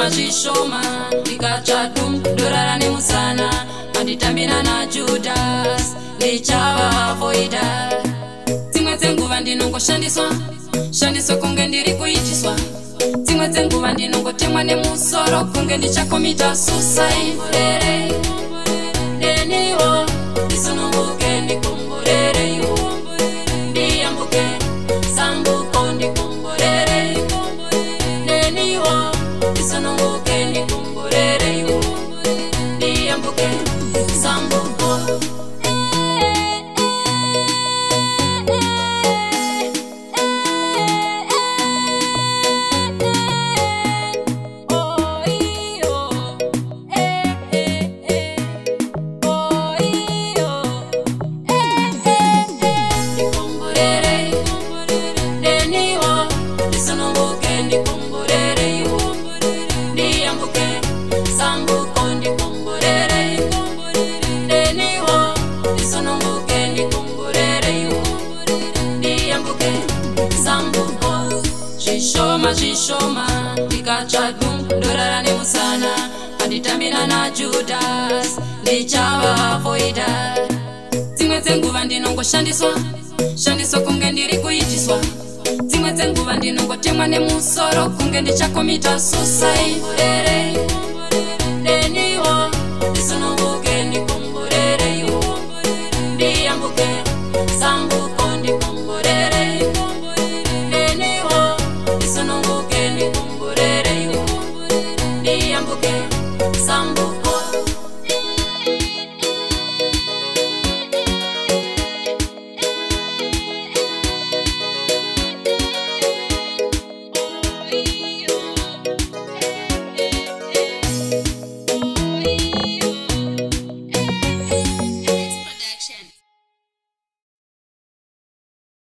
zvishoma ndikachadum dorara nemusana anditambina naJudas ndichava avoida. Dzimwe dzenguva ndinongoshandiswa kunge ndiri kuitiswa. Dzimwe dzenguva ndinongotemwa nemusoro kunge ndichakomita suicide. Ndeniwo ndisununguke ndikomborere iwo ndiyambuke sambuko ndikomborere. Ndeniwo ndisununguke ndikomborere iwo ndiyambuke sambuko. Zvishoma ndikachadum dorara nemusana anditambina naJudas ndichava avoida. Dzimwe dzenguva ndinongoshandiswa kunge ndiri kuitiswa. Dzimwe dzenguva ndinongotemwa nemusoro kunge ndichakomita suicide. Ndeniwo ndisununguke ndikomborere iwo ndiyambuke sambuko ndikomborere. Ndeniwo ndisununguke ndikomborere iwo ndiyambuke sambuko.